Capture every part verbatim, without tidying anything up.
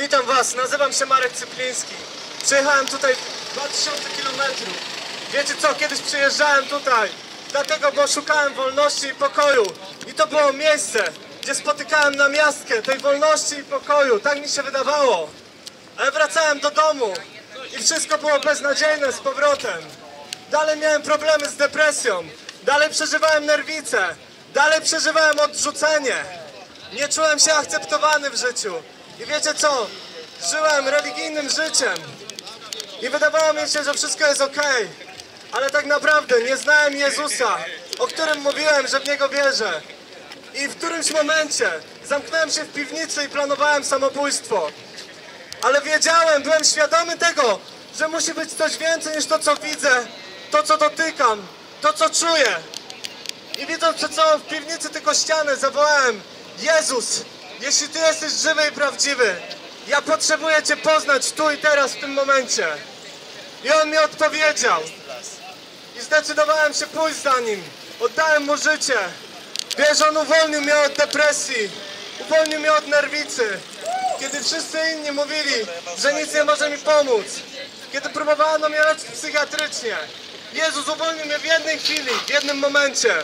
Witam Was, nazywam się Marek Cypliński. Przyjechałem tutaj dwa tysiące kilometrów. Wiecie co, kiedyś przyjeżdżałem tutaj, dlatego, bo szukałem wolności i pokoju. I to było miejsce, gdzie spotykałem namiastkę tej wolności i pokoju. Tak mi się wydawało. Ale wracałem do domu i wszystko było beznadziejne z powrotem. Dalej miałem problemy z depresją. Dalej przeżywałem nerwice. Dalej przeżywałem odrzucenie. Nie czułem się akceptowany w życiu. I wiecie co? Żyłem religijnym życiem. I wydawało mi się, że wszystko jest okej. Ale tak naprawdę nie znałem Jezusa, o którym mówiłem, że w Niego wierzę. I w którymś momencie zamknąłem się w piwnicy i planowałem samobójstwo. Ale wiedziałem, byłem świadomy tego, że musi być coś więcej niż to, co widzę, to, co dotykam, to, co czuję. I widząc przed sobą w piwnicy tylko ścianę, zawołałem: Jezus, jeśli Ty jesteś żywy i prawdziwy, ja potrzebuję Cię poznać tu i teraz, w tym momencie. I On mi odpowiedział. I zdecydowałem się pójść za Nim. Oddałem Mu życie. Wiesz, On uwolnił mnie od depresji. Uwolnił mnie od nerwicy. Kiedy wszyscy inni mówili, że nic nie może mi pomóc. Kiedy próbowano mnie leczyć psychiatrycznie. Jezus uwolnił mnie w jednej chwili, w jednym momencie.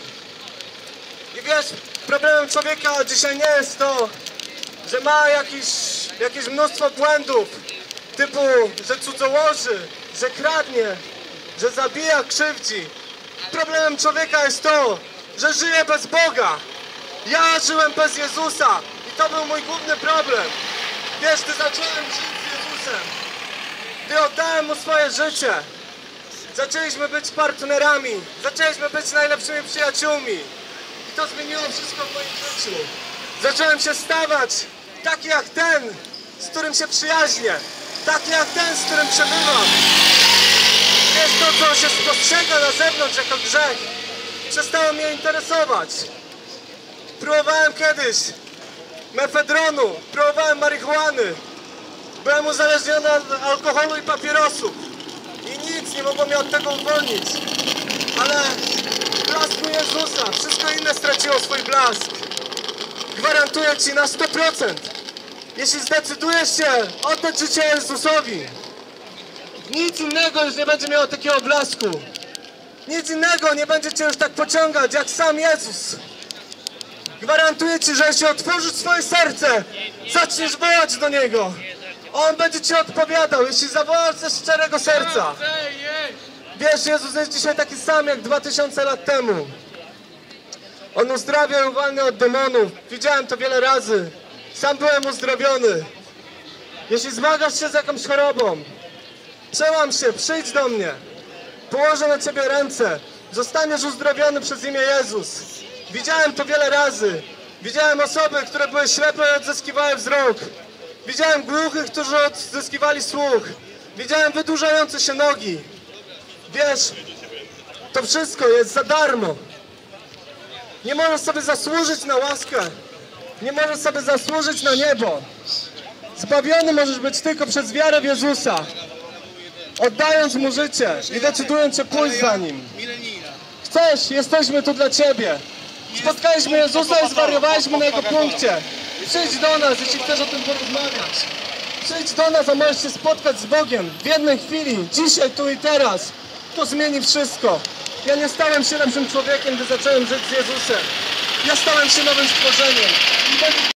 I wiesz, problemem człowieka dzisiaj nie jest to, że ma jakieś, jakieś mnóstwo błędów, typu, że cudzołoży, że kradnie, że zabija, krzywdzi. Problemem człowieka jest to, że żyje bez Boga. Ja żyłem bez Jezusa i to był mój główny problem. Wiesz, gdy zacząłem żyć z Jezusem, gdy oddałem Mu swoje życie, zaczęliśmy być partnerami, zaczęliśmy być najlepszymi przyjaciółmi. I to zmieniło wszystko w moim życiu. Zacząłem się stawać taki jak ten, z którym się przyjaźnię. Taki jak ten, z którym przebywam. Jest to, co się spostrzega na zewnątrz jako grzech. Przestało mnie interesować. Próbowałem kiedyś mefedronu, próbowałem marihuany. Byłem uzależniony od alkoholu i papierosów. I nic nie mogło mnie od tego uwolnić. Ale w blasku Jezusa wszystko inne straciło swój blask. Gwarantuję Ci na sto procent. Jeśli zdecydujesz się oddać życie Jezusowi, nic innego już nie będzie miało takiego blasku. Nic innego nie będzie Cię już tak pociągać jak sam Jezus. Gwarantuję Ci, że jeśli otworzysz swoje serce, zaczniesz wołać do Niego, On będzie Ci odpowiadał, jeśli zawołasz ze szczerego serca. Wiesz, Jezus jest dzisiaj taki sam jak dwa tysiące lat temu. On uzdrawia i uwalnia od demonów. Widziałem to wiele razy. Sam byłem uzdrowiony. Jeśli zmagasz się z jakąś chorobą, przełam się, przyjdź do mnie. Położę na Ciebie ręce. Zostaniesz uzdrowiony przez imię Jezus. Widziałem to wiele razy. Widziałem osoby, które były ślepe i odzyskiwały wzrok. Widziałem głuchych, którzy odzyskiwali słuch. Widziałem wydłużające się nogi. Wiesz, to wszystko jest za darmo. Nie możesz sobie zasłużyć na łaskę. Nie możesz sobie zasłużyć na niebo. Zbawiony możesz być tylko przez wiarę w Jezusa. Oddając Mu życie i decydując się pójść za Nim. Chcesz, jesteśmy tu dla Ciebie. Spotkaliśmy Jezusa i zwariowaliśmy na Jego punkcie. Przyjdź do nas, jeśli chcesz o tym porozmawiać. Przyjdź do nas, a możesz się spotkać z Bogiem w jednej chwili, dzisiaj, tu i teraz. To zmieni wszystko. Ja nie stałem się lepszym człowiekiem, gdy zacząłem żyć z Jezusem. Ja stałem się nowym stworzeniem.